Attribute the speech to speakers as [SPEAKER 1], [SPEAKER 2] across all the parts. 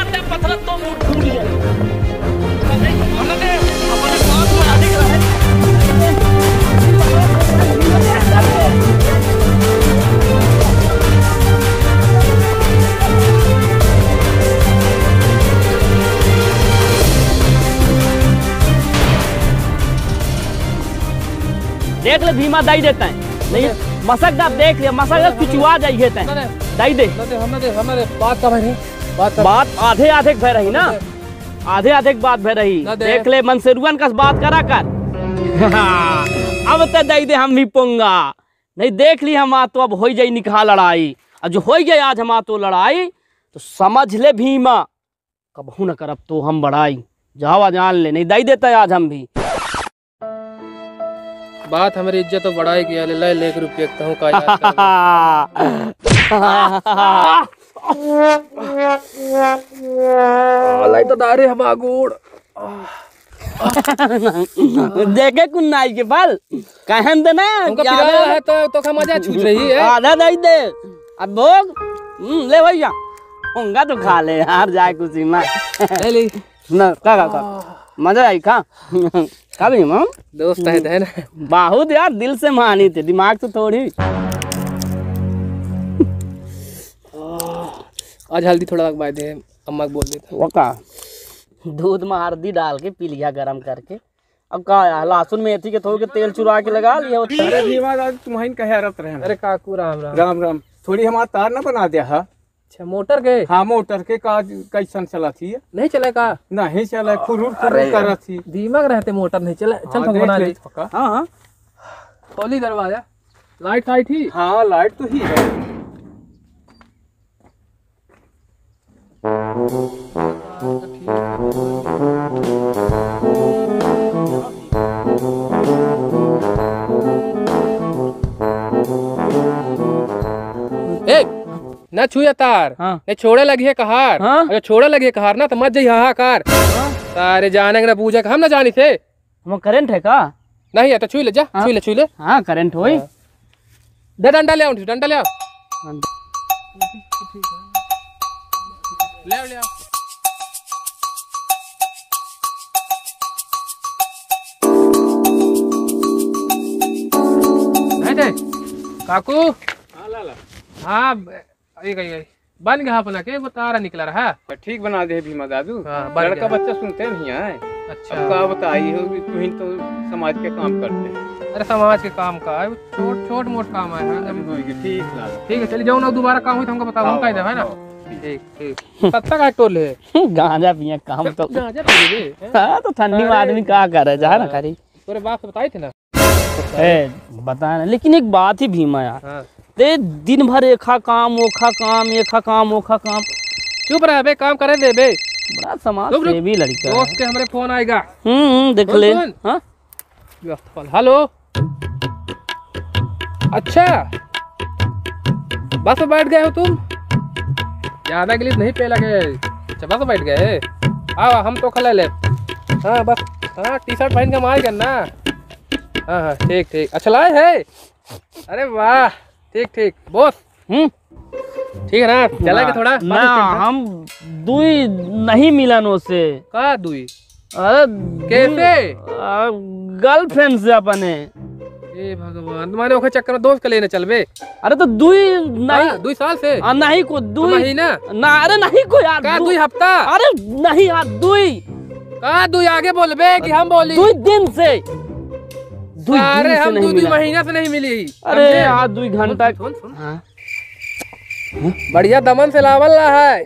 [SPEAKER 1] दे पत्थर तो मुंह फूट जाए। हमने दे अपने पास में अधिक रहे। देख ले भीमा दाई देता है नहीं मसक दा देख ले मसक खिंचवा जाइए तै दाई दे
[SPEAKER 2] हमारे बात का भाई
[SPEAKER 1] बात आधे आधे भय रही ना आधे आधे बात भय रही देख ले मनसेरुअन का बात करा कर अब तो दाई दे हम भी पोंगा नहीं देख ली हम तो अब हो जाई निकाह लड़ाई और जो हो गई आज हम तो लड़ाई तो समझ ले भीमा कबहू न करब तो हम बढ़ाई जावा जान ले नहीं दाई देता आज हम भी
[SPEAKER 2] बात हमारी इज्जत तो बढ़ाई गया ले लेकर रुपये कहूँ का तो दारे हम आगुड़
[SPEAKER 1] देखे कुन नाई के बाल कहन दे ना
[SPEAKER 2] है तो मजा छूट रही है
[SPEAKER 1] आधा दई दे अब भोग ले भैया होंगा तो खा ले यार जाए कुछ ना
[SPEAKER 2] ले ले
[SPEAKER 1] ना का मजा आई खा खा भी हम
[SPEAKER 2] दोस्त है ना
[SPEAKER 1] बहुत यार दिल से मानी थे दिमाग तो थोड़ी
[SPEAKER 2] आज हल्दी थोड़ा लगवा दे अम्मा को बोल देता
[SPEAKER 1] वो का दूध में हल्दी डाल के पी लिया गरम करके अब का लहसुन मेथी के थोड़े तेल चुरा के लगा लिया
[SPEAKER 3] अरे भीमा दादी तुम्हारी कहे रत रहे
[SPEAKER 2] अरे काकू राम राम
[SPEAKER 3] राम राम थोड़ी हमारा तार ना बना दिया है
[SPEAKER 2] अच्छा मोटर के
[SPEAKER 3] हाँ मोटर के का कैसन चला थी
[SPEAKER 2] नहीं चले का
[SPEAKER 3] नहीं चला खुरूर कर थी
[SPEAKER 2] दीमक रहते मोटर नहीं चले चल तो बना ले
[SPEAKER 3] हाँ हाँ
[SPEAKER 2] खोली दरवाजा लाइट आई थी
[SPEAKER 3] हाँ लाइट तो ही है
[SPEAKER 2] ना छुया तार
[SPEAKER 1] हाँ।
[SPEAKER 2] नहीं छोड़े लगी है कहार
[SPEAKER 1] हाँ।
[SPEAKER 2] अगर छोड़े लगी है कहार ना तो मत जाइए हाहाकार सारे जाने ना पूजा हम ना जानी थे
[SPEAKER 1] हम करंट है का
[SPEAKER 2] नहीं है तो छुई ले जा
[SPEAKER 1] हाँ।
[SPEAKER 2] छुई ले
[SPEAKER 1] हाँ करंट होई
[SPEAKER 2] दे डंडा ले आओ डंडा ले आओ ले आओ नहीं दे काकू हाँ गई बन गया अपना के वो तारा निकला रहा
[SPEAKER 3] ठीक बना दे भीमा दादू
[SPEAKER 2] हाँ,
[SPEAKER 3] लड़का बच्चा सुनते नहीं है
[SPEAKER 2] अच्छा
[SPEAKER 3] अब का बताई हो तुम तो समाज के काम करते
[SPEAKER 2] अरे समाज के काम का है छोट छोट मोट काम है
[SPEAKER 3] ठीक लाला
[SPEAKER 2] ठीक है चलिए जाओ ना दोबारा काम हुई तो हमको बताओ हम कह दे है ना ठीक ठीक कत्ता का टोल है
[SPEAKER 1] गांजा पिए काम तो
[SPEAKER 2] गांजा पी ले
[SPEAKER 1] हाँ तो ठंडी में आदमी क्या करे जा ना करी
[SPEAKER 2] तोरे बाप से बताई थे ना
[SPEAKER 1] बता लेकिन एक बात ही भीमा यार
[SPEAKER 2] हाँ।
[SPEAKER 1] ते दिन भर एखा काम ओखा काम एखा काम ओखा काम
[SPEAKER 2] चुप रहे बे काम करे दे बे
[SPEAKER 1] बड़ा समाज सेवी लड़का
[SPEAKER 2] दोस्त के हमारे फोन आएगा
[SPEAKER 1] देख ले हाँ
[SPEAKER 2] हेलो अच्छा बस में बैठ गए हो तुम ज्यादा गिलीस नहीं पे लगे अच्छा बस बैठ गए आओ हम तो खले ले हाँ बस हाँ टी शर्ट पहन के मार करना हाँ हाँ ठीक ठीक अच्छा लाए है अरे वाह ठीक ठीक बॉस ठीक है ना चला के थोड़ा
[SPEAKER 1] ना हम दुई नहीं मिलन उससे
[SPEAKER 2] का दुई
[SPEAKER 1] अरे
[SPEAKER 2] कैसे
[SPEAKER 1] गर्लफ्रेंड से अपने
[SPEAKER 2] ए भगवान तुम्हारे ओखे चक्कर में दोस्त के लेने चल बे
[SPEAKER 1] अरे तो दुई नहीं
[SPEAKER 2] 2 साल से
[SPEAKER 1] नहीं को दुई
[SPEAKER 2] महीना
[SPEAKER 1] ना अरे नहीं को यार
[SPEAKER 2] का 2 हफ्ता
[SPEAKER 1] अरे नहीं यार दुई
[SPEAKER 2] का 2 आगे बोलबे कि हम बोली
[SPEAKER 1] 2 दिन से
[SPEAKER 2] अरे हम 2 महीना से नहीं मिली
[SPEAKER 1] अरे यार 2 घंटा
[SPEAKER 2] हाँ। बढ़िया दमन से लावल रहा है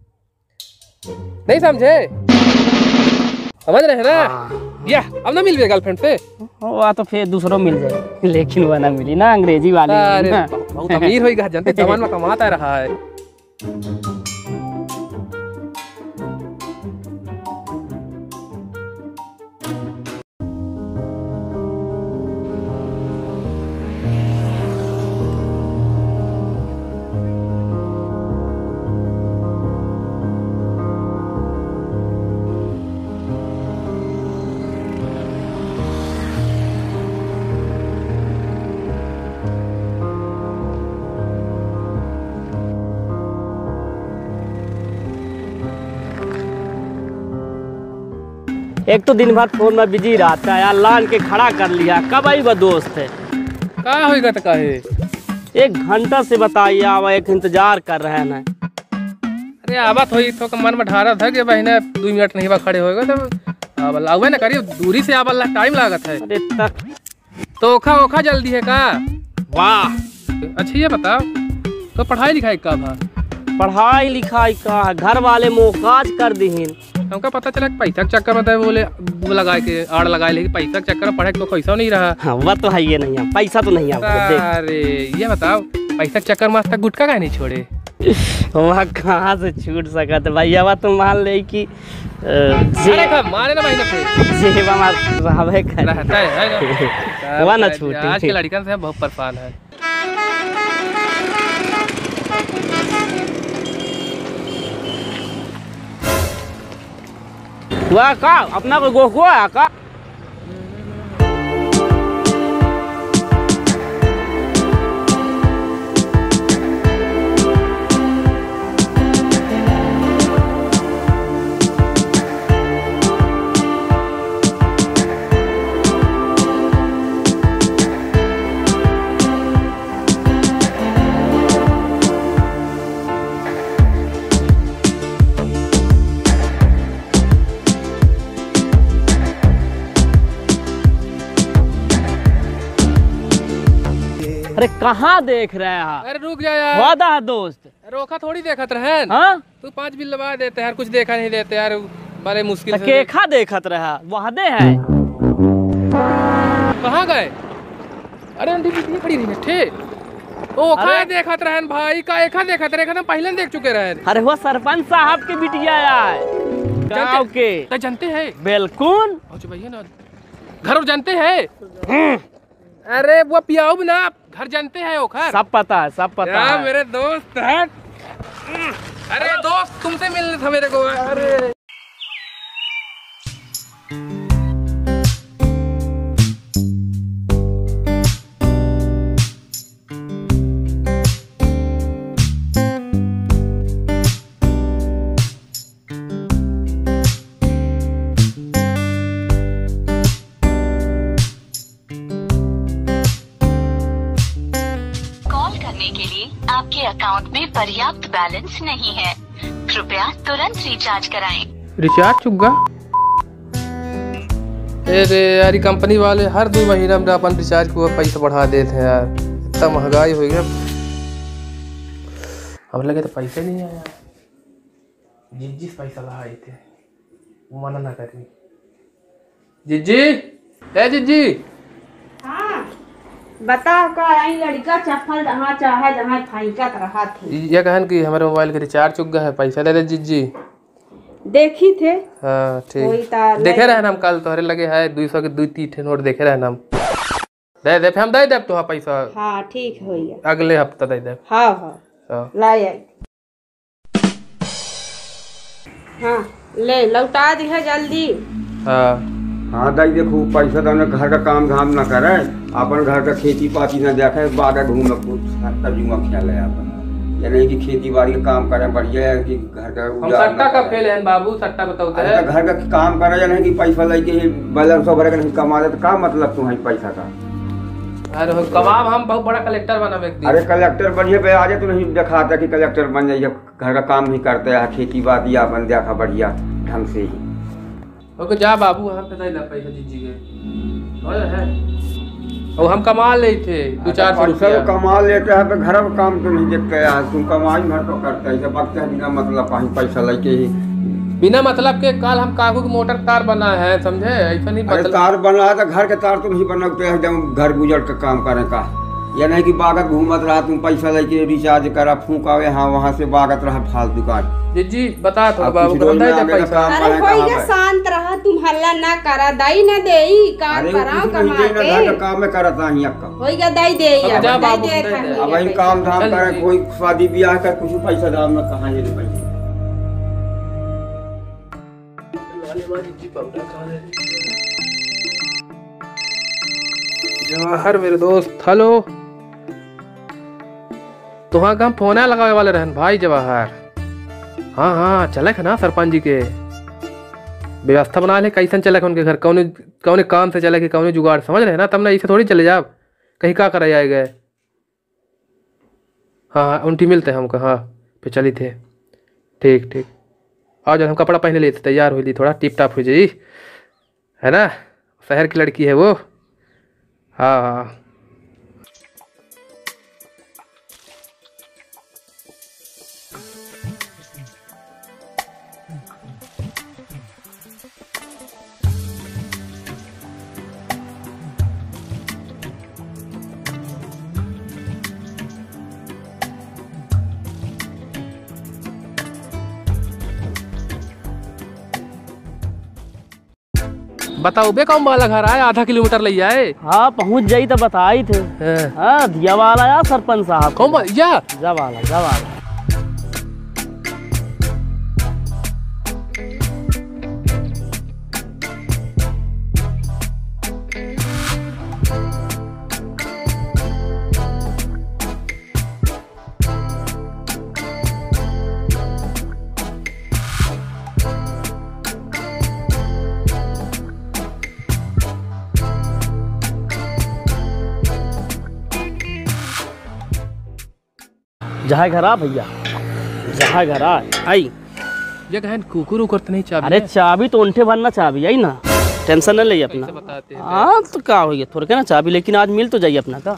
[SPEAKER 2] नहीं समझे समझ रहे हैं ना या अब ना मिल गए गर्लफ्रेंड से
[SPEAKER 1] वो तो फिर दूसरों मिल जाए लेकिन वो ना मिली ना अंग्रेजी वाली
[SPEAKER 2] अरे बहुत अमीर होगा जनते जवान में कमाता रहा है
[SPEAKER 1] एक तो दिन भर फोन में बिजी रहता है यार, लान के खड़ा कर लिया। कब आई वह दोस्त है?
[SPEAKER 2] का होगा तो काहे?
[SPEAKER 1] 1 घंटा से बताइए, आवा एक इंतजार कर रहे हैं ना।
[SPEAKER 2] अरे आवत होई तो मन में ढारा था कि बहने 2 मिनट नहीं बा खड़े होएगा तो आवल आवे ना करिए, दूरी से आवल टाइम लागत है।
[SPEAKER 1] अरे तक
[SPEAKER 2] तो ओखा जल्दी है का?
[SPEAKER 1] वाह,
[SPEAKER 2] अच्छा ये बताओ तो पढ़ाई लिखाई का भा?
[SPEAKER 1] पढ़ाई लिखाई का है, घर वाले मोहकाज कर दीन।
[SPEAKER 2] हमका पता चला कि पैसा के चक्कर में तो बोले वो लगा के आड़ लगाए, लेकिन पैसा के चक्कर में पढ़े तो पैसा नहीं रहा।
[SPEAKER 1] हाँ वह तो है, ये नहीं है, पैसा तो नहीं है।
[SPEAKER 2] अरे ये बताओ पैसा के चक्कर में आज तक गुटखा काहे नहीं छोड़े?
[SPEAKER 1] वह कहाँ से छूट सका था भैया? वह तो मान ले कि
[SPEAKER 2] मारे ना महीने पे
[SPEAKER 1] जेब हमारे
[SPEAKER 2] रहता है
[SPEAKER 1] वह ना छूट।
[SPEAKER 2] आज के लड़कन से बहुत परेशान है।
[SPEAKER 1] वह का अपना कोई गोखुआ है का? अरे कहाँ देख रहे हैं?
[SPEAKER 2] अरे रुक जा यार,
[SPEAKER 1] वादा है दोस्त।
[SPEAKER 2] रोका थोड़ी देखत रहे।
[SPEAKER 1] हाँ
[SPEAKER 2] तू 5 बिल लगा देते यार, कुछ देखा नहीं देते यार, बड़े मुश्किल से।
[SPEAKER 1] केखा देखत रहा, वादे है।
[SPEAKER 2] कहाँ गए? अरे आंटी कितनी खड़ी रही थे। ओ खा देखत रहन भाई, का एखा देखत रहे, हम पहले देख चुके रहे।
[SPEAKER 1] अरे वो सरपंच साहब के बिटिया है गाँव के।
[SPEAKER 2] तो जानते हैं?
[SPEAKER 1] बिल्कुल।
[SPEAKER 2] अच्छा भैया ना घर जानते हैं? अरे वो पियाऊ ना घर जानते हैं ओखर?
[SPEAKER 1] सब पता है, सब पता है।
[SPEAKER 2] मेरे दोस्त है। अरे दोस्त तुमसे मिलने था मेरे को। अरे
[SPEAKER 4] के लिए आपके अकाउंट में पर्याप्त बैलेंस नहीं है, कृपया तुरंत रिचार्ज कराएं।
[SPEAKER 2] रिचार्ज चुका? अरे यार कंपनी वाले हर 2 महीना में अपन रिचार्ज को पैसा बढ़ा देते हैं यार, इतना महंगाई हो गया। अब लगे तो पैसे नहीं आया। जिस पैसा लगाए थे वो मना ना करी। जिज्जी है जिज्जी।
[SPEAKER 5] हाँ बताओ का आई लड़का चप्पल जहाँ चाहे जहाँ फेंकत रहा थे।
[SPEAKER 2] ये कहन कि हमारे मोबाइल के रिचार्ज चुक गया है, पैसा दे दे जिज्जी।
[SPEAKER 5] देखी थे।
[SPEAKER 2] हाँ ठीक देखे रहे हम कल तोहरे लगे है 200 के 2-3 नोट देखे रहे हम। दे दे हम दे दे तो पैसा।
[SPEAKER 5] हाँ ठीक हो गया,
[SPEAKER 2] अगले हफ्ता दे दे।
[SPEAKER 5] हाँ हाँ लाई आई। हाँ ले लौटा दी है जल्दी।
[SPEAKER 2] हाँ
[SPEAKER 3] हाँ दाई देखो पैसा तो घर का काम धाम न करे, अपन घर का खेती पाती न देखे, बागा घूम तर्जुमा ख्याल है अपन। ये नहीं कि खेती बाड़ी का काम करे, बढ़िया है कि घर का
[SPEAKER 2] हम सट्टा का फेल है बाबू, सट्टा बताओ है।
[SPEAKER 3] घर का काम करे या नहीं कि पैसा लेके बैलेंस भरे का नहीं कमा दे, तो का मतलब तुम्हारी पैसा का?
[SPEAKER 2] अरे कमाब हम बहुत बड़ा कलेक्टर बना व्यक्ति।
[SPEAKER 3] अरे कलेक्टर बढ़िया पे आज तो नहीं दिखाता कि कलेक्टर बन जाइए, घर का काम नहीं करते है, खेती बाड़ी अपन देखा बढ़िया ढंग से ही।
[SPEAKER 2] ओके जा बाबू हम पे दे पैसा दीजिए के और है और हम कमा ले थे 2-4 रुपया
[SPEAKER 3] कमा लेते हैं, तो घर का काम तो नहीं देखते यार, तुम कमाई भर तो करते हैं, वक्त है बिना मतलब कहीं पैसा लेके ही
[SPEAKER 2] बिना मतलब के। कल हम काकू की मोटर तार बना है समझे, ऐसा नहीं
[SPEAKER 3] मतलब तार बना है तो घर के तार तो नहीं बनाते हैं, जब घर गुजर का काम करने का। या नहीं कि बागत घूमत रहा तुम पैसा लेके रिचार्ज करा फूकावे, हाँ वहाँ से बागत रहा फालतू का।
[SPEAKER 2] जी बता तो बाबू पैसा।
[SPEAKER 5] अरे कोई ना शांत रहा, तुम हल्ला ना करा, दाई ना देई काम कराओ कमा के।
[SPEAKER 3] काम में करता ही अक्का
[SPEAKER 5] होइगा दाई देई
[SPEAKER 3] अब इन काम धाम करे, कोई शादी ब्याह कर कुछ पैसा दाम में कहाँ ये पैसा।
[SPEAKER 2] जवाहर मेरे दोस्त हेलो, तुहा हम फोन लगावे वाले रहन भाई जवाहर। हाँ हाँ चले ना सरपंच जी के व्यवस्था बना ले कैसन चले उनके घर, कौन कौन काम से चले कि कौन जुगाड़, समझ रहे ना। तब ना इसे थोड़ी चले जाओ कहीं का कर आए गए। हाँ हाँ उनकी मिलते हैं हमको। हाँ फिर चली थे। ठीक ठीक आओ जब हम कपड़ा पहने लेते तैयार हुई थोड़ा टिप टाप हो जाई, है ना। शहर की लड़की है वो। हाँ हाँ बताओ बे कौन वाला घर आए, आधा किलोमीटर ले आए।
[SPEAKER 1] हाँ पहुँच जाई तो बताई थे। हाँ दिया वाला या सरपंच साहब
[SPEAKER 2] कौन या
[SPEAKER 1] जा वाला। जहाँ घर आ भैया, जहाँ घर आ आई।
[SPEAKER 2] ये कहन कुकुर उकर तो नहीं चाबी।
[SPEAKER 1] अरे चाबी तो उनके भरना चाबी आई ना, टेंशन न ले अपना। हाँ तो क्या हो गया थोड़ा क्या ना चाबी, लेकिन आज मिल तो जाइए अपना का।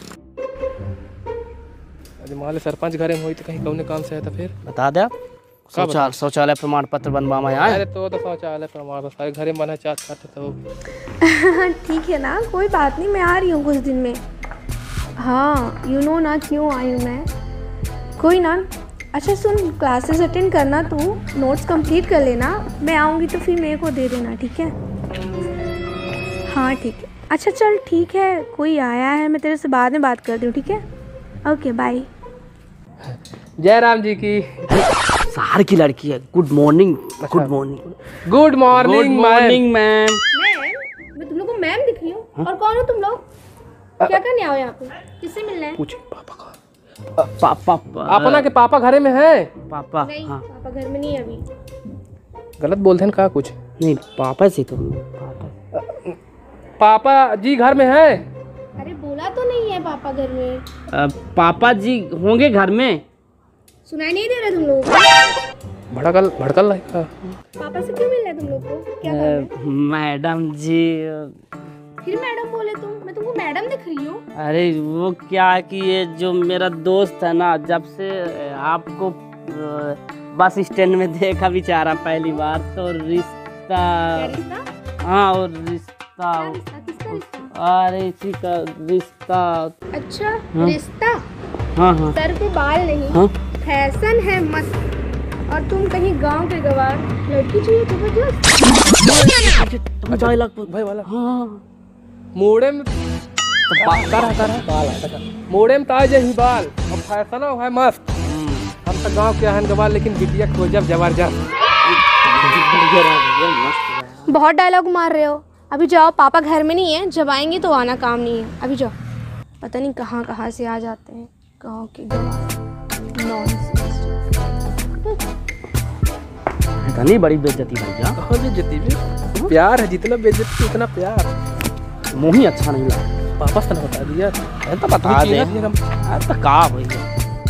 [SPEAKER 2] अरे मान ले सरपंच घरे में हुई तो कहीं कौन काम से है तो फिर
[SPEAKER 1] बता दे आप। शौचालय प्रमाण पत्र बनवा में आए।
[SPEAKER 2] अरे तो शौचालय प्रमाण पत्र घरे में बना चाहता तो
[SPEAKER 6] ठीक है ना, कोई बात नहीं, मैं आ रही हूँ कुछ दिन में। हाँ यू नो ना क्यों आई हूँ मैं, कोई ना। अच्छा सुन, क्लासेस अटेंड करना, तू नोट्स कंप्लीट कर लेना, मैं आऊँगी तो फिर मेरे को दे देना, ठीक है। हाँ ठीक है, अच्छा चल ठीक है, कोई आया है, मैं तेरे से बाद में बात करती हूँ, ठीक है। Okay bye.
[SPEAKER 2] जय राम जी की।
[SPEAKER 1] शहर की लड़की है। Good morning. Good morning.
[SPEAKER 2] Good morning
[SPEAKER 1] ma'am.
[SPEAKER 6] मैं तुम लोग को मैम दिख रही हूँ। और कौन हो तुम लोग, क्या करने आओ यहाँ पे, किससे मिलना है?
[SPEAKER 2] पूछे पापा का।
[SPEAKER 1] पापा
[SPEAKER 2] अपना के पापा घरे में है?
[SPEAKER 1] पापा
[SPEAKER 6] नहीं
[SPEAKER 1] हाँ।
[SPEAKER 6] पापा घर में नहीं है अभी।
[SPEAKER 2] गलत बोलते हैं का कुछ?
[SPEAKER 1] नहीं पापा से तो
[SPEAKER 2] पापा जी घर में है।
[SPEAKER 6] अरे बोला तो नहीं है पापा घर में।
[SPEAKER 1] पापा जी होंगे घर में।
[SPEAKER 6] सुनाई नहीं दे रहा तुम लोगों को?
[SPEAKER 2] भड़कल है का?
[SPEAKER 6] पापा से क्यों मिलना है तुम लोग को, क्या काम है?
[SPEAKER 1] मैडम जी।
[SPEAKER 6] फिर मैडम बोले तुम, मैं तुमको मैडम दिख रही हूँ।
[SPEAKER 1] अरे वो क्या है कि ये जो मेरा दोस्त है ना, जब से आपको बस स्टैंड में देखा बेचारा पहली बार, तो रिश्ता।
[SPEAKER 6] क्या रिश्ता?
[SPEAKER 1] हाँ और रिश्ता।
[SPEAKER 6] क्या रिश्ता, किसका रिश्ता?
[SPEAKER 1] अरे इसी का रिश्ता।
[SPEAKER 6] अच्छा
[SPEAKER 1] हाँ।
[SPEAKER 6] रिश्ता।
[SPEAKER 1] हाँ हाँ
[SPEAKER 6] सर पे बाल नहीं,
[SPEAKER 1] हाँ।
[SPEAKER 6] फैशन है मस्त, और तुम कहीं गांव के गवार, लड़की चाहिए जबरदस्त।
[SPEAKER 1] भाई वाला। हाँ
[SPEAKER 2] मोड़े में मोड़े में ताज ही बाल और फैशन है मस्त। हम तो गांव के हन गवार, लेकिन बिटिया खोजब जबरदस्त।
[SPEAKER 6] बहुत डायलॉग मार रहे हो, अभी जाओ, पापा घर में नहीं है, जब आएंगे तो आना, काम नहीं है, अभी जाओ। पता नहीं कहाँ कहाँ से आ जाते हैं गांव के गवार।
[SPEAKER 1] इतनी बड़ी बेइज्जती भैया।
[SPEAKER 2] कहाँ बेइज्जती भी? प्यार है, जितना बेइज्जती उतना प्यार।
[SPEAKER 1] मुँह ही अच्छा नहीं लगा।
[SPEAKER 2] पापा से ना बता दिया
[SPEAKER 1] तो बता दे। तो का भैया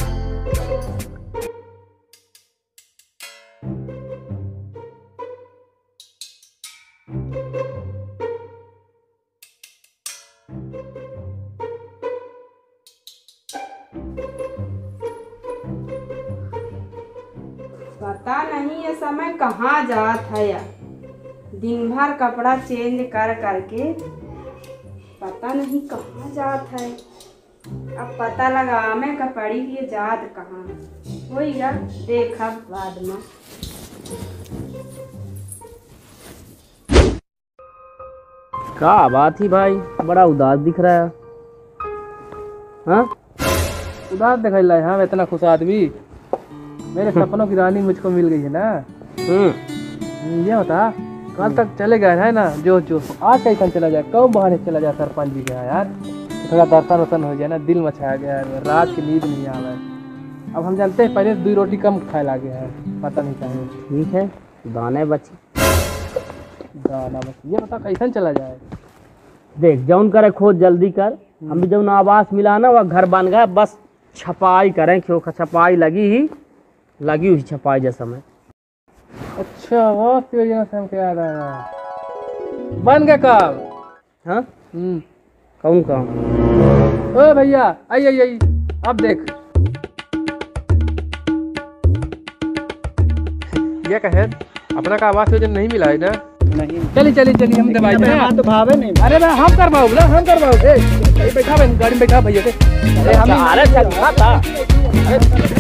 [SPEAKER 5] पता नहीं ये समय कहाँ जात है यार, दिन भर कपड़ा चेंज कर करके पता नहीं कहाँ जात है। अब पता लगा में कपड़ी की जात कहाँ होइगा, देखा बाद में।
[SPEAKER 1] क्या बात ही भाई, बड़ा उदास दिख रहा है। हाँ
[SPEAKER 2] उदास दिखाई ला है। हाँ इतना खुश आदमी, मेरे सपनों की रानी मुझको मिल गई है ना। ये बता कल तक चले गए है ना, जो आज कैसा चला जाए, कब बहाने चला जाए सरपंच जी के यहाँ यार, थोड़ा दर्शन वर्शन हो जाए ना, दिल मचा गया है, रात की नींद नहीं आ रहा है। अब हम जानते हैं पहले 2 रोटी कम खाए लगे हैं, पता नहीं चाहिए।
[SPEAKER 1] ठीक है दाने बची।
[SPEAKER 2] गाना बस ये बता कैसन चला जाए।
[SPEAKER 1] देख जौन करे खोज जल्दी कर। हम भी जौन आवास मिला ना वह घर बन गया, बस छपाई करें क्यों छपाई लगी हुई छपाई जैसा में।
[SPEAKER 2] अच्छा वो योजना से हमको याद आया, बन गया काम।
[SPEAKER 1] हाँ कौन काम?
[SPEAKER 2] ओ भैया आई आई आई, अब देख ये कहे अपना का आवास योजना नहीं मिला है ना? नहीं। चली हम दवाई तो भावे नहीं। अरे मैं हम करवाओ ना, हम करवाओ। बैठा गाड़ी में बैठा भैया से। अरे हम
[SPEAKER 1] अरे चलता था।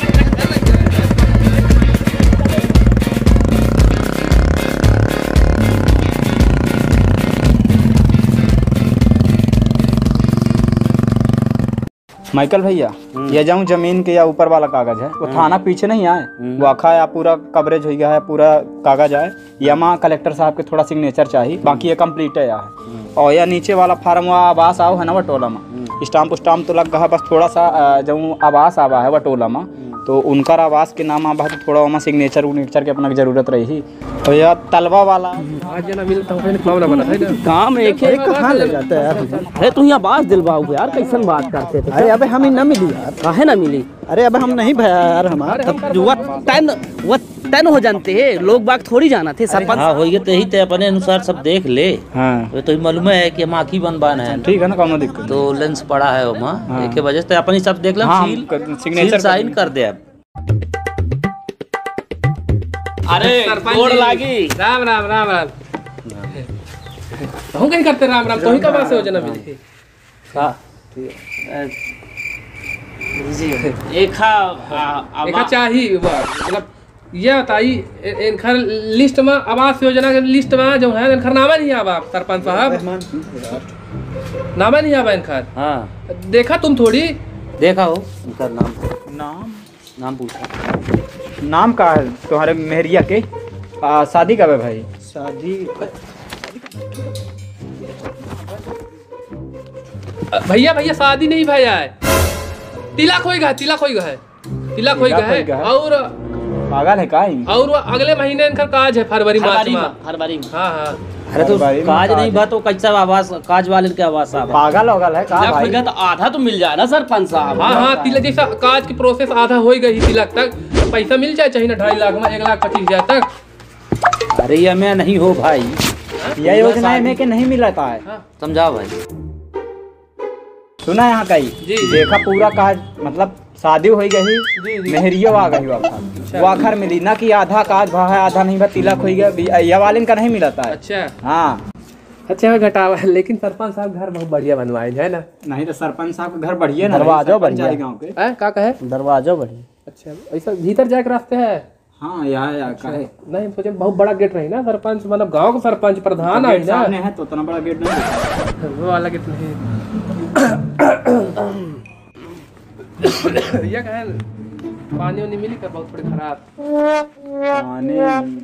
[SPEAKER 7] माइकल भैया ये जाऊँ जमीन के या ऊपर वाला कागज है वो थाना पीछे नहीं आए, वो आखा है पूरा कवरेज हो गया है, पूरा कागज आए या माँ कलेक्टर साहब के थोड़ा सिग्नेचर चाहिए, बाकी ये कंप्लीट है यार। और या नीचे वाला फार्म हुआ आवास आओ है ना वटोला में, स्टाम्प तो लग गया, बस थोड़ा सा जो आवास आवा है वटोला में तो उनका आवास के नाम आवा तो थोड़ा वहाँ सिग्नेचर उग्नेचर के अपना जरूरत रही। और यह तलवा वाला
[SPEAKER 2] आज ना मिलता है
[SPEAKER 1] काम एक
[SPEAKER 7] कहाँ ले जाता है यार?
[SPEAKER 1] अरे तू यहाँ बास दिलवाऊ यार, कैसन बात करते थे?
[SPEAKER 7] अरे अबे हमें न मिली यार।
[SPEAKER 1] काहे ना मिली?
[SPEAKER 7] अरे अब हम नहीं भया यार, हमारे
[SPEAKER 1] वो तन हो जानते हैं लोग बाग थोड़ी जाना थे सरपंच।
[SPEAKER 8] हाँ हो तो ही ते अपने अनुसार सब देख ले।
[SPEAKER 7] हाँ
[SPEAKER 8] तो मालूम है कि हम आखी बनवाना है,
[SPEAKER 7] ठीक है ना, कोनो दिक्कत
[SPEAKER 8] तो लेंस पड़ा है वहाँ एक वजह से अपनी सब देख ले।
[SPEAKER 7] हाँ,
[SPEAKER 8] सिग्नेचर साइन कर दे अब।
[SPEAKER 1] अरे गोड़ लागी।
[SPEAKER 2] राम राम राम राम। हम कहीं करते राम राम, तो ही का बात से योजना मिली। एक चाहिए मतलब ये बताई इनखर लिस्ट में आवास योजना के लिस्ट में जो है इनखर नामा नहीं आवा सरपंच साहब, नामा नहीं आवा इनखर।
[SPEAKER 8] हाँ
[SPEAKER 2] देखा तुम थोड़ी
[SPEAKER 8] देखा हो इनका नाम पूछा।
[SPEAKER 7] नाम का है तुम्हारे मेहरिया के? शादी कब है भाई? शादी
[SPEAKER 2] भैया शादी नहीं भैया है, तिलक होएगा है और
[SPEAKER 7] पागल है काई?
[SPEAKER 2] और वो अगले महीने इनका काज है फरवरी मार्च में। हाँ
[SPEAKER 8] अरे तो काज नहीं बा तो कैसा आवास काज वाले के आवास आ
[SPEAKER 7] पागल है का भाई?
[SPEAKER 1] तो आधा तो मिल जाए ना सरपंच साहब।
[SPEAKER 2] हाँ तिलक जैसा काज की प्रोसेस आधा हो गई तिलक तक, तो पैसा मिल जाए चाहिए ना 2.5 लाख में 1,25,000 तक।
[SPEAKER 8] अरे ये मैं नहीं हो भाई,
[SPEAKER 7] यह योजना में के नहीं मिलता है।
[SPEAKER 8] समझाओ भाई।
[SPEAKER 7] सुना यहाँ का ही देखा पूरा काज मतलब शादी हो गई, मेहरियो आ गई वो आखिर मिली ना कि आधा काज भा है आधा नहीं भा, तिलक हो गया या वाले का नहीं मिलता है।
[SPEAKER 2] अच्छा
[SPEAKER 7] हाँ
[SPEAKER 2] अच्छा घटावा है, लेकिन सरपंच साहब घर बहुत बढ़िया बनवाए है ना?
[SPEAKER 7] नहीं तो सरपंच साहब का घर बढ़िया ना,
[SPEAKER 8] दरवाजा बढ़िया
[SPEAKER 7] गाँव के
[SPEAKER 2] का कहे
[SPEAKER 8] दरवाजा बढ़िया।
[SPEAKER 2] अच्छा ऐसा भीतर जाके रास्ते है?
[SPEAKER 7] हाँ यहाँ
[SPEAKER 2] नहीं सोचे बहुत बड़ा गेट रही ना सरपंच, मतलब गांव का सरपंच प्रधान है ना
[SPEAKER 7] है तो उतना बड़ा गेट नहीं,
[SPEAKER 2] वो वाला गेट नहीं। ये कहे पानी वानी मिली कर बहुत थोड़ी खराब
[SPEAKER 7] पानी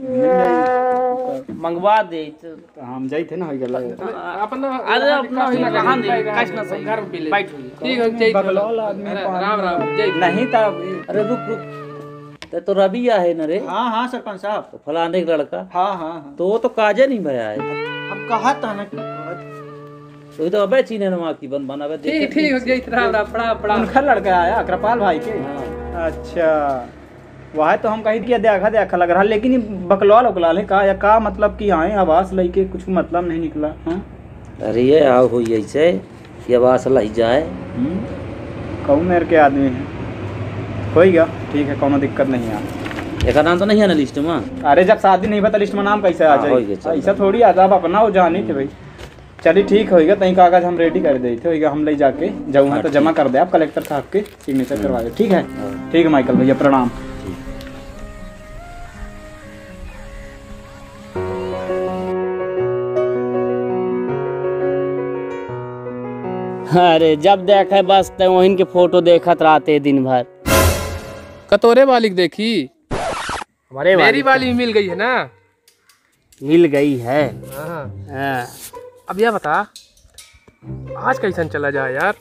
[SPEAKER 1] मंगवा दे
[SPEAKER 7] तो हम जाई थे ना हो गया
[SPEAKER 2] अपना।
[SPEAKER 1] अरे अपना कहां दे कैस ना सही
[SPEAKER 2] घर में पी ले
[SPEAKER 1] बैठ
[SPEAKER 2] ठीक है जय
[SPEAKER 7] बगलौल आदमी
[SPEAKER 2] राम राम जय
[SPEAKER 7] नहीं था।
[SPEAKER 8] अरे रुक तो रबिया है न रे?
[SPEAKER 7] हाँ सरपंच साहब,
[SPEAKER 8] तो फलाने का लड़का।
[SPEAKER 7] हाँ
[SPEAKER 8] तो वो तो काजे नहीं भया है।
[SPEAKER 7] हम कहा था ना
[SPEAKER 8] तो ये तो अबे चीने नमा की बनावे।
[SPEAKER 2] ठीक हो जय राम राम पड़ा
[SPEAKER 7] उनका लड़का आया कृपाल भाई के। अच्छा वह तो हम कही देखा लग रहा, लेकिन बकलौल उकलाल है का या का मतलब कि आए आवास लेके कुछ मतलब नहीं निकला। हाँ
[SPEAKER 8] अरे ये आओ हो ऐसे कि आवास लाई जाए।
[SPEAKER 7] कौन मेरे के आदमी है होगा, ठीक है कोनो दिक्कत नहीं है।
[SPEAKER 8] एक नाम तो नहीं है ना लिस्ट में?
[SPEAKER 7] अरे जब शादी नहीं बता लिस्ट में नाम कैसे आ जाए? ऐसा थोड़ी आता आप अपना वो जानी थे भाई। चलिए ठीक होगा, तई कागज हम रेडी कर देते होगा, हम ले जाके जाऊँ तो जमा कर दे आप कलेक्टर साहब के सिग्नेचर करवा दे। ठीक है ठीक है माइकल भैया प्रणाम।
[SPEAKER 1] अरे जब देखे बस ते वहीं के फोटो देखत रहते दिन भर।
[SPEAKER 2] कतोरे वाली देखी
[SPEAKER 1] हमारे
[SPEAKER 2] मेरी वाली मिल गई है ना?
[SPEAKER 1] मिल गई है।
[SPEAKER 2] हाँ। अब यह बता आज कैसन चला जाए यार?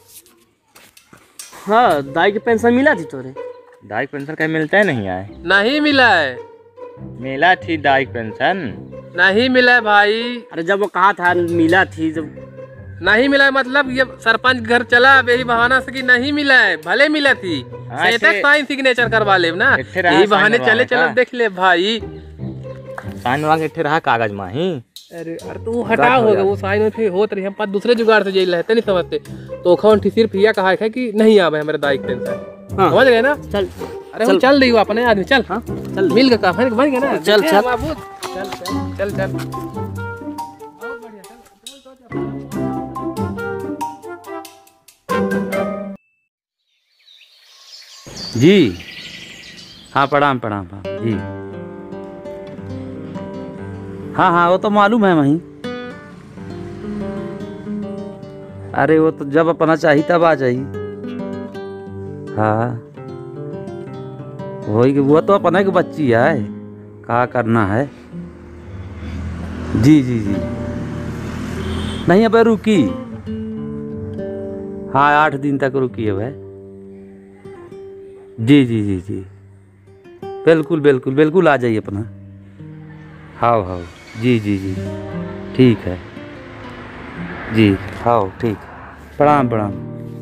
[SPEAKER 1] हाँ दाई की पेंशन मिला थी तोरे?
[SPEAKER 9] दाई पेंशन कहीं मिलता है नहीं आए?
[SPEAKER 2] नहीं मिला है।
[SPEAKER 9] मिला थी दाई पेंशन,
[SPEAKER 2] नहीं मिला है भाई,
[SPEAKER 1] अरे जब वो कहा था मिला थी जब।
[SPEAKER 2] नहीं मिला है मतलब ये सरपंच घर चला अब यही बहाना से कि नहीं मिला है, भले मिला थी साइन सिग्नेचर करवा ले ना, यही बहाने चले चलो देख ले भाई।
[SPEAKER 9] साइन वाला इट्ठे रहा कागज में ही।
[SPEAKER 2] अरे तू हटा होगा वो साइन में फिर होत रही, हम पास दूसरे जुगाड़ से जेल रहते नहीं समझते। तो खौन सिर्फ यह कहा है कि नहीं आवे हमारे दाई टेंशन, समझ गए ना?
[SPEAKER 1] चल
[SPEAKER 2] अरे हम चल रही हो अपने आदमी, चल हाँ चल मिल गया काम बन गया ना,
[SPEAKER 1] चल चल
[SPEAKER 2] चल चल चल।
[SPEAKER 8] जी हाँ प्रणाम प्रणाम जी। हाँ हाँ वो तो मालूम है वहीं। अरे वो तो जब अपना चाहिए तब आ जाइए। हाँ वही वो तो अपने की बच्ची है, क्या करना है। जी जी जी नहीं अब रुकी, हाँ 8 दिन तक रुकी है भाई। जी जी जी जी बिल्कुल बिल्कुल बिल्कुल आ जाइए अपना। हाँ हाँ जी जी जी ठीक है जी हाँ ठीक। प्रणाम प्रणाम।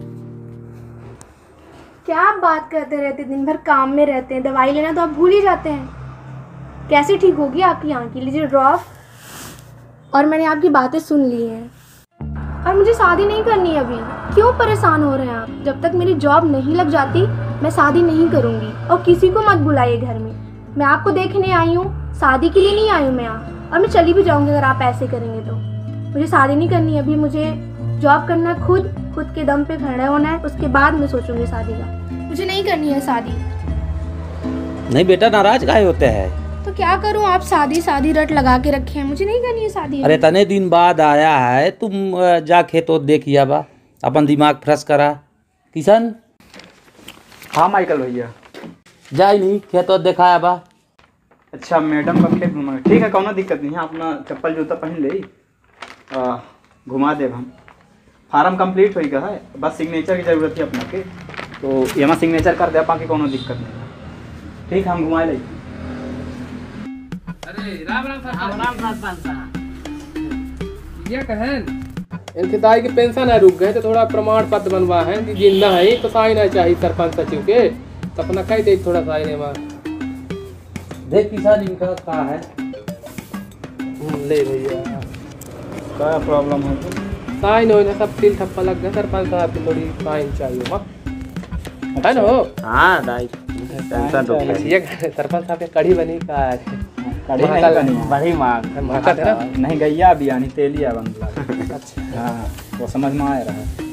[SPEAKER 6] क्या आप बात करते रहते, दिन भर काम में रहते हैं, दवाई लेना तो आप भूल ही जाते हैं। कैसे ठीक होगी आपकी आँख की? लीजिए ड्रॉप। और मैंने आपकी बातें सुन ली हैं और मुझे शादी नहीं करनी है अभी। क्यों परेशान हो रहे हैं आप? जब तक मेरी जॉब नहीं लग जाती मैं शादी नहीं करूँगी। और किसी को मत बुलाइए घर में, मैं आपको देखने आई हूँ, शादी के लिए नहीं आई हूँ मैं यहाँ। और मैं चली भी जाऊँगी अगर आप ऐसे करेंगे तो। मुझे शादी नहीं करनी है अभी, मुझे जॉब करना है, खुद के दम पे खड़ा होना है, उसके बाद मैं सोचूंगी शादी का। मुझे नहीं करनी है शादी।
[SPEAKER 8] नहीं बेटा नाराज काहे होते हैं?
[SPEAKER 6] तो क्या करूं, आप शादी रट लगा के रखे हैं, मुझे नहीं करनी है शादी।
[SPEAKER 8] अरे तने दिन बाद आया है, तुम जा खेतो देखिया बा, अपन दिमाग फ्रेश करा। किशन
[SPEAKER 7] हाँ माइकल भैया
[SPEAKER 8] जाई नहीं खेतो दिखाया बा।
[SPEAKER 7] अच्छा मैडम का खेत घुमा, ठीक है कोनो दिक्कत नहीं है, अपना चप्पल जूता पहन ले, घुमा देव हम। फार्म कंप्लीट हो गया है, बस सिग्नेचर की जरूरत है अपना के, तो यहाँ सिग्नेचर कर दे, बाकी कोनो दिक्कत नहीं। ठीक है हम घुमा ले।
[SPEAKER 2] अरे राम राम
[SPEAKER 1] साहब
[SPEAKER 2] ये कहन इनके दाई की पेंशन है रुक गए, तो थोड़ा प्रमाण पत्र बनवा है कि जिंदा है तो साइन है चाहिए सरपंच सचिव के, तो अपना कह दे थोड़ा साइन है
[SPEAKER 8] देख किसान इनका कहा है।
[SPEAKER 2] ले भैया
[SPEAKER 7] क्या प्रॉब्लम है?
[SPEAKER 2] साइन हो ना, सब तिल ठप्पा लग गया, सरपंच साहब की थोड़ी साइन चाहिए है ना? हो
[SPEAKER 1] हाँ दाई
[SPEAKER 2] सरपंच साहब के कढ़ी बनी का
[SPEAKER 1] बड़ी मांग
[SPEAKER 7] नहीं गैया भी आनी तेलिया बन। अच्छा हाँ वो समझ में आ रहा है।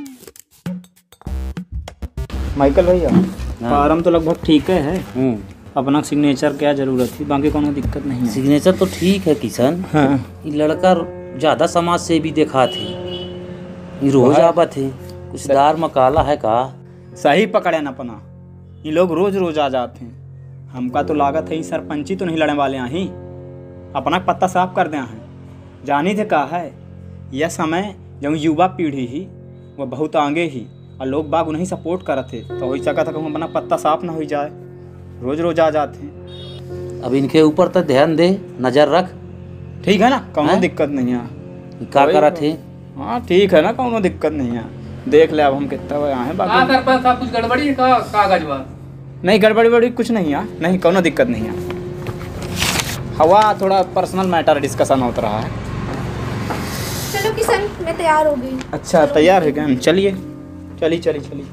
[SPEAKER 7] माइकल भैया फार्म तो लगभग ठीक है, अपना सिग्नेचर क्या जरूरत थी, बाकी कोनो दिक्कत नहीं है।
[SPEAKER 8] सिग्नेचर तो ठीक है किशन।
[SPEAKER 7] हाँ
[SPEAKER 8] ये लड़का ज्यादा समाज से भी देखा थे, ये रोज आवा थे, कुछ दार मकाला है का?
[SPEAKER 7] सही पकड़े न अपना, ये लोग रोज रोज आ जाते हैं। हमका तो लागत है सरपंची तो नहीं लड़ने वाले हैं ही, अपना पत्ता साफ कर दे हैं। जानी थे कहा है यह समय जब युवा पीढ़ी ही वह बहुत आगे ही, और लोग बाग उन्हें सपोर्ट करते थे, तो हो सका था कि अपना पत्ता साफ ना हो जाए, रोज रोज आ जाते हैं।
[SPEAKER 8] अब इनके ऊपर तो ध्यान दे, नजर रख,
[SPEAKER 7] ठीक है ना? कोनो दिक्कत नहीं है।
[SPEAKER 8] क्या करा थे?
[SPEAKER 7] हाँ ठीक है ना, कोनो दिक्कत नहीं है, देख ले अब हम कितना यहाँ है। बाकी
[SPEAKER 2] सरपंच साहब कुछ गड़बड़ी है का कागज में?
[SPEAKER 7] नहीं गड़बड़ी बड़ी कुछ नहीं है, नहीं कोनो दिक्कत नहीं है। हवा थोड़ा पर्सनल मैटर डिस्कशन होता रहा है।
[SPEAKER 6] चलो किशन मैं तैयार हो गई।
[SPEAKER 7] अच्छा तैयार है क्या? चलिए चलिए चलिए चलिए।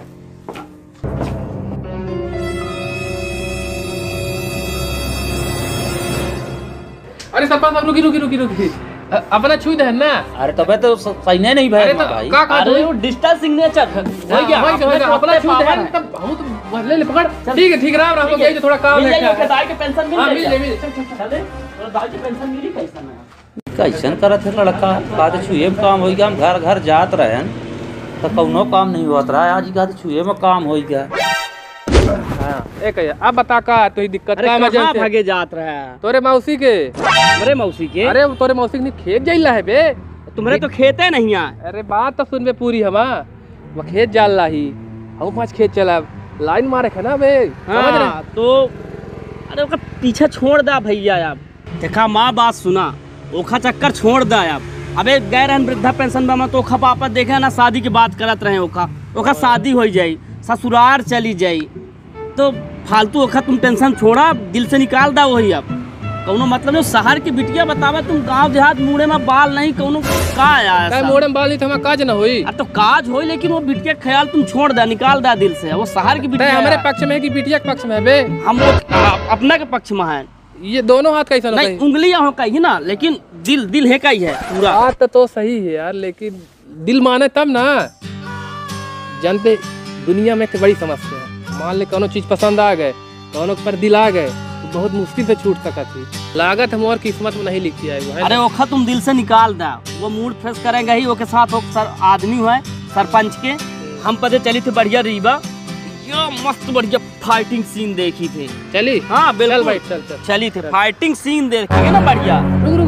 [SPEAKER 2] अरे सरपंच साहब रुकी रुकी रुकी रुकी, अपना छुई दे ना।
[SPEAKER 8] अरे तबे तो सही नहीं भाई। भाई
[SPEAKER 1] अरे वो डिजिटल सिग्नेचर हो गया,
[SPEAKER 2] अपना छुई दे तब हम तो ले ले पकड़। ठीक है राम राम हो गया, थोड़ा काम है।
[SPEAKER 1] दाई के पेंशन मिल
[SPEAKER 2] ले
[SPEAKER 1] चले, दाई की पेंशन मिली कैसा ना
[SPEAKER 8] कैसन करा थे लड़का, बात छुए में काम हो गया। हम घर घर जात रहे तो कौनो काम नहीं होता रहा, आज का छुए में काम हो गया।
[SPEAKER 2] एक अब बता का तो ही दिक्कत
[SPEAKER 1] का मजा भागे जात रहा है?
[SPEAKER 2] तोरे मौसी के।
[SPEAKER 1] अरे मौसी के?
[SPEAKER 2] अरे तोरे मौसी के खेत जाइला है बे,
[SPEAKER 1] तुम्हारे तो खेते नहीं है।
[SPEAKER 2] अरे बात तो सुन बे पूरी हमा, वो खेत जाल रही हम 5 खेत चला लाइन मारे है ना बे।
[SPEAKER 1] हाँ, तो अरे उसका पीछे छोड़ दा भैया आप। देखा माँ बात सुना, ओखा चक्कर छोड़ दे अब। अबे गए रहन वृद्धा पेंशन में तो ओखा पापा देखे ना शादी की बात करत रहे। ओखा शादी हो जाई, ससुराल चली जाई, तो फालतू ओखा तुम टेंशन छोड़ा, दिल से निकाल दा वही। अब कौनो मतलब नहीं, शहर की बिटिया बतावे तुम गांव देहात मुड़े में बाल नहीं कौनो का यार
[SPEAKER 2] मुड़े में बाल नहीं तो हमारा काज ना हुई।
[SPEAKER 1] तो काज होई, लेकिन वो बिटिया ख्याल तुम छोड़ दे, निकाल दा दिल से। वो शहर की बिटिया
[SPEAKER 2] हमारे पक्ष में है कि बिटिया के पक्ष में है बे?
[SPEAKER 1] हम लोग अपना के पक्ष में है।
[SPEAKER 2] ये दोनों हाथ कैसा
[SPEAKER 1] नहीं, उंगलियां हो कही ना, लेकिन दिल है कही है पूरा।
[SPEAKER 2] बात तो सही है यार, लेकिन दिल माने तब ना। जानते दुनिया में एक बड़ी समस्या है, मान ले कोनो चीज पसंद आ गए, कोनो पर दिल आ गए तो बहुत मुश्किल से छूट सका थी। लागत हमारी किस्मत में नहीं लिखी है।
[SPEAKER 1] अरे ओखा तुम दिल से निकाल दा, वो मूड फ्रेश करेगा ही। वो के साथ वो आदमी है सरपंच के, हम पते चली थे बढ़िया रीवा, ये मस्त बढ़िया फाइटिंग सीन देखी थे।
[SPEAKER 2] चली?
[SPEAKER 1] हाँ बिल्कुल
[SPEAKER 2] चल भाई, चल
[SPEAKER 1] चली थे, फाइटिंग सीन देखेंगे ना बढ़िया।
[SPEAKER 2] रुक।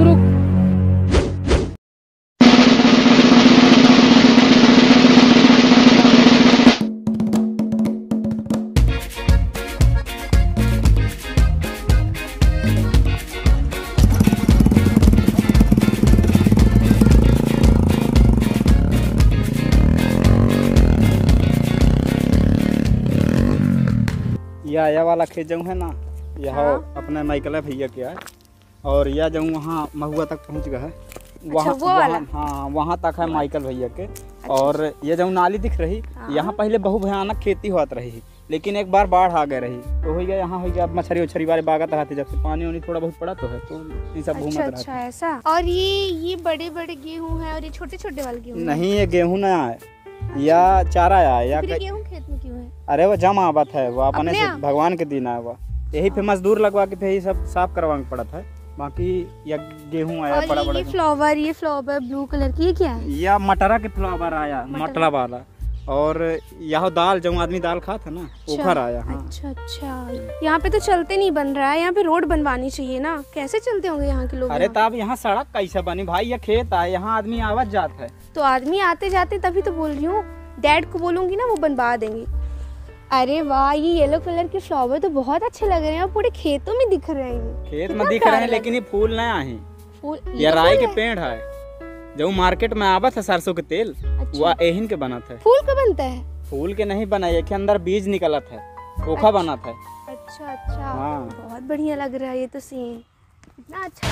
[SPEAKER 7] यह वाला खेत जाऊँ है ना, यह अपने माइकल भैया के है, और यह जाऊँ वहाँ महुआ तक पहुँच गया है। वहाँ हाँ वहाँ तक है माइकल भैया के। और ये जाऊँ नाली दिख रही, यहाँ पहले बहुत भयानक खेती होत रही, लेकिन एक बार बाढ़ आ गए रही तो हो गया। यहाँ हो गया अब मछली उछरी वाले बागत रहते, जब से पानी वानी थोड़ा बहुत पड़ा तो है, तो ये सब घूमत रहते।
[SPEAKER 6] अच्छा ऐसा। और ये बड़े बड़े गेहूँ है, और ये छोटे छोटे वाले गेहूँ?
[SPEAKER 7] नहीं, ये गेहूँ ना है, या चारा है या
[SPEAKER 6] गेहूँ खेत में क्यों है?
[SPEAKER 7] अरे वो जमा आवत है, वो अपने से भगवान के दिन आया हुआ, यही पे मजदूर लगवा के फिर सब साफ करवा पड़ा था। बाकी या गेहूँ आया बड़ा बड़ा।
[SPEAKER 6] ये फ्लावर ब्लू कलर की क्या है?
[SPEAKER 7] या मटरा के फ्लावर आया, मटरा वाला। और यहाँ दाल जो आदमी दाल खाता ना, उखर आया। हाँ।
[SPEAKER 6] अच्छा। यहाँ पे तो चलते नहीं बन रहा है, यहाँ पे रोड बनवानी चाहिए ना। कैसे चलते होंगे यहाँ के लोग?
[SPEAKER 7] अरे तब यहाँ सड़क कैसे बनी भाई, ये खेत है, यहाँ आदमी आवत जात है।
[SPEAKER 6] तो आदमी आते जाते, तभी तो बोल रही हूँ, डैड को बोलूंगी ना, वो बनवा देंगे। अरे वाह, ये येलो कलर के फ्लावर तो बहुत अच्छे लग रहे हैं, पूरे खेतों में दिख रहे हैं।
[SPEAKER 7] खेत में दिख रहे हैं, लेकिन ये फूल नया है। फूल ये राई के पेड़ है, जो मार्केट में आवत है सरसों के तेल। अच्छा। वह एहिन के बनत है।
[SPEAKER 6] फूल का बनता है? फूल
[SPEAKER 7] के नहीं बना, ये के अंदर बीज निकलत है, ओखा बना था।
[SPEAKER 6] अच्छा।
[SPEAKER 7] हाँ।
[SPEAKER 6] बहुत बढ़िया लग रहा है ये तो सीन, इतना अच्छा।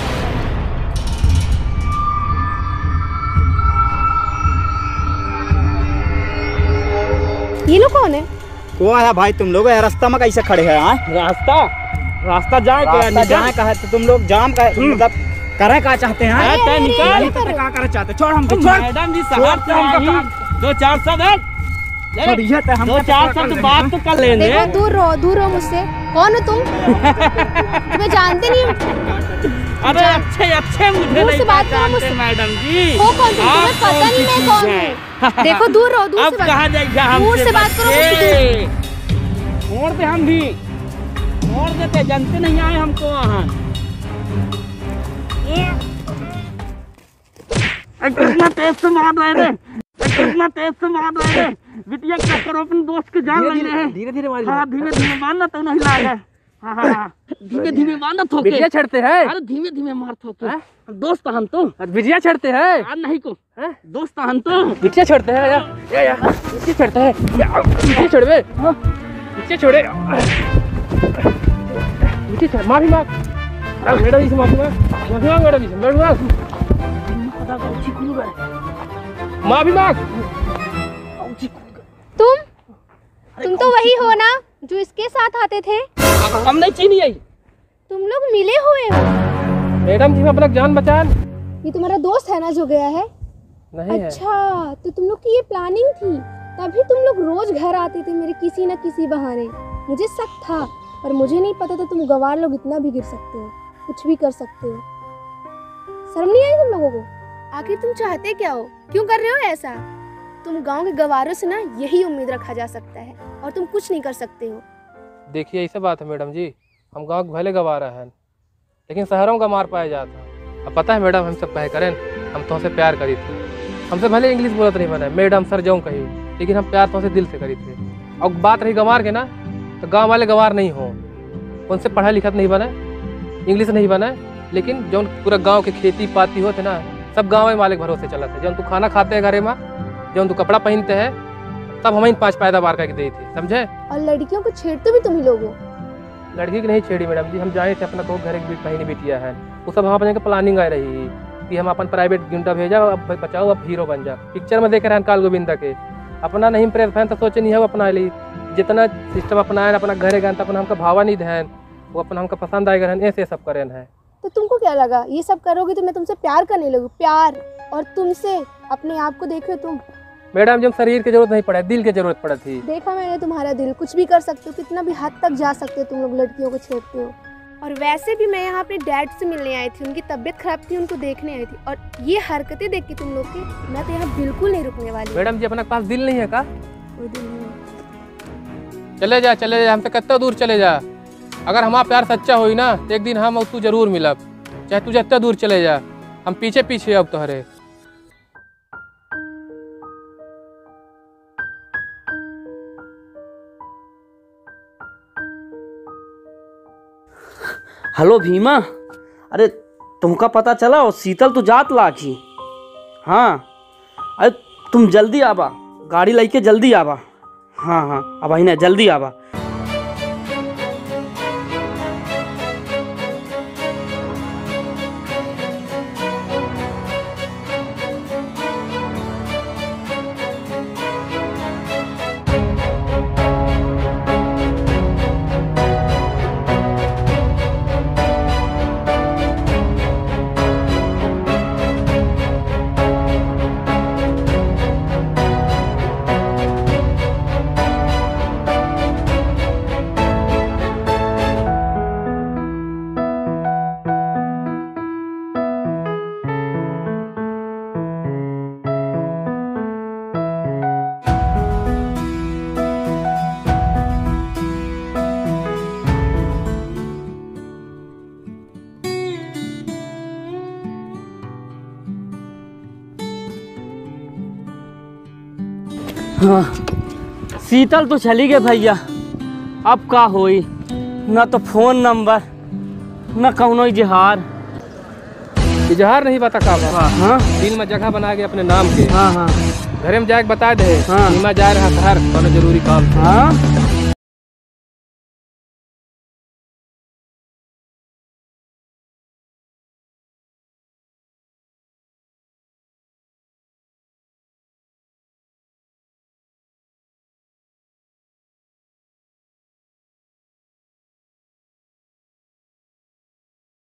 [SPEAKER 6] ये लोग कौन है?
[SPEAKER 7] वो आया भाई, तुम लोग रास्ता में कैसे खड़े हैं?
[SPEAKER 1] रास्ता जाए
[SPEAKER 7] का है तो तुम लोग जाम का मतलब करे का चाहते हैं?
[SPEAKER 1] निकाल
[SPEAKER 7] क्या करे चाहते? छोड़ हमको,
[SPEAKER 1] मैडम जी शहर से हम 2-4 शब्द 2-4 शब्द बात तो कर लेंगे।
[SPEAKER 6] देखो दूर रहो मुझसे। कौन हो तुम? मैं जानते नहीं हूँ।
[SPEAKER 1] अरे अच्छे मुझे नहीं पहचानते मैडम जी।
[SPEAKER 6] हो कौन तुम? तुम्हें पता नहीं मैं कौन हूँ। देखो दूर रहो, दूर से
[SPEAKER 1] कहाँ जाएगा? हम
[SPEAKER 6] दूर से बात करो।
[SPEAKER 1] मोड़ दे, हम भी मोड़ देते, जानते नहीं आए हमको वहाँ। कितना तेज से मार रहे थे, कितना तेज से मार रहे थे। बिटिया क्या करो, अपने दोस्त के जान लग रहे हैं।
[SPEAKER 2] धीरे मार।
[SPEAKER 1] हाँ धीमे मारना तो नहीं लागे। हाँ धीमे मारना थोके।
[SPEAKER 2] बिटिया छड़ते हैं।
[SPEAKER 1] अरे धीमे मार थोके। दोस्त हम तो
[SPEAKER 2] बिटिया छड़ते हैं।
[SPEAKER 1] नहीं को दोस्त हम तो
[SPEAKER 2] बिटिया छड़ते हैं या बिटिया छड़ते हैं। बिटिया छोड़े, बिटिया छोड़े, बिटिया छोड़। माफी मांग मैडम जी से, माफी मांग मैडम जी से, माफी मांग।
[SPEAKER 6] तुम तो वही हो ना जो इसके साथ आते थे?
[SPEAKER 1] हम नहीं चीनी आई।
[SPEAKER 6] तुम लोग मिले हुए हो?
[SPEAKER 2] मैडम जी अपना जान बचान।
[SPEAKER 6] ये तुम्हारा दोस्त है ना जो गया है?
[SPEAKER 2] नहीं
[SPEAKER 6] अच्छा है। तो तुम लोग की ये प्लानिंग थी, तभी तुम लोग रोज घर आते थे मेरे किसी न किसी बहाने। मुझे शक था, पर मुझे नहीं पता था तुम गवार लोग इतना भी गिर सकते हो, कुछ भी कर सकते हो। शर्म नहीं आई तुम लोगों को? आखिर तुम चाहते क्या हो? क्यों कर रहे हो ऐसा? तुम गांव के गवारों से ना यही उम्मीद रखा जा सकता है, और तुम कुछ नहीं कर सकते हो।
[SPEAKER 2] देखिए ऐसा बात है मैडम जी, हम गांव के भले गवारा हैं, लेकिन शहरों का मार पाया जाता। अब पता है मैडम, हम सब कहे करें, हम तुमसे प्यार करी थे। हमसे भले इंग्लिश बोलत नहीं बना मैडम सर जाऊँ कही, लेकिन हम प्यार तुमसे दिल से करी थे। और बात रही गंवार के ना, तो गाँव वाले गंवार नहीं हो, उनसे पढ़ा लिखा नहीं बना, इंग्लिश नहीं बना, लेकिन जो पूरा गांव के खेती पाती होते ना, सब गांव में मालिक भरोसे चला था। जब तू खाना खाते है घरे में, जब तू कपड़ा पहनते है, तब हम 5 पैदावार करके दी थी, समझे।
[SPEAKER 6] और लड़कियों को छेड़ते भी तुम ही लोग हो।
[SPEAKER 2] लड़की की नहीं छेड़ी मैडम जी, हम जाए थे अपना को घर की बहनी बिटिया है, वो सब वहाँ पर प्लानिंग आ रही कि हम अपन प्राइवेट गुंडा भेजा, अब बचाओ, अब हीरो बन जा। पिक्चर में देख रहे हैं काल गोविंदा के, अपना नहीं प्रेस फैन तो सोचे नहीं है वो अपना ली, जितना सिस्टम अपना है अपना घरे गए, अपना हमका भावा नहीं ध्यान, वो अपना हमका पसंद आएगा, ऐसे सब करें है।
[SPEAKER 6] तो तुमको क्या लगा ये सब करोगे तो मैं तुमसे प्यार करने लगूँ? प्यार और तुमसे अपने आप को देखो तुम।
[SPEAKER 2] मैडम जब शरीर की जरूरत नहीं पड़ा, दिल की जरूरत पड़ा थी।
[SPEAKER 6] देखा मैंने तुम्हारा दिल, कुछ भी कर सकते हो, कितना भी हद तक जा सकते हो तुम लोग, लड़कियों को छेड़ते हो। और वैसे भी मैं यहाँ अपने डैड से मिलने आई थी, उनकी तबीयत खराब थी, उनको देखने आई थी, और ये हरकतें देख के तुम लोग की मैं तो यहाँ बिल्कुल नहीं रुकने वाली।
[SPEAKER 2] मैडम जी अपने पास दिल नहीं है का?
[SPEAKER 6] कोई दिल नहीं।
[SPEAKER 2] चले जा, हमसे कितना दूर चले जा। अगर हमारा प्यार सच्चा हुई ना, तो एक दिन हम तू जरूर मिलब, चाहे तू जितना दूर चले जा, हम पीछे पीछे अब तोहरे।
[SPEAKER 1] हेलो भीमा, अरे तुमका पता चला वो शीतल तो जात लाखी। हाँ अरे तुम जल्दी आबा, गाड़ी लेके जल्दी आबा। हाँ अब ही ना, जल्दी आबा। हाँ, शीतल तो चली गई भैया, अब का होई, न तो फोन नंबर न कौनो इजहार।
[SPEAKER 2] इजहार नहीं बता का?
[SPEAKER 1] हाँ
[SPEAKER 2] दिन में जगह बना के अपने नाम के।
[SPEAKER 1] हाँ
[SPEAKER 2] घरे में जाके बता दे,
[SPEAKER 1] हाँ।
[SPEAKER 2] जा रहा शहर, कोनो जरूरी काम।
[SPEAKER 1] हाँ